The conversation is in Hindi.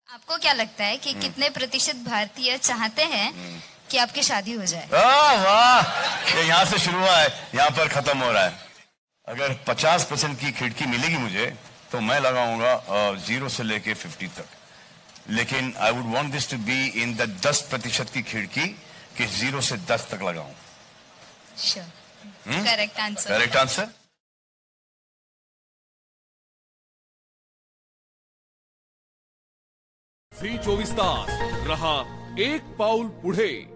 आपको क्या लगता है कि कितने प्रतिशत भारतीय चाहते हैं कि आपकी शादी हो जाए? वाह, ये यहाँ से शुरू हुआ है, यहाँ पर खत्म हो रहा है। अगर 50% की खिड़की मिलेगी मुझे तो मैं लगाऊंगा 0 से लेके 50 तक, लेकिन I would want this to be in the 10% की खिड़की कि 0 से 10 तक लगाऊं। Sure, correct answer. Correct answer. Zee 24 तास रहा एक पाऊल पुढे।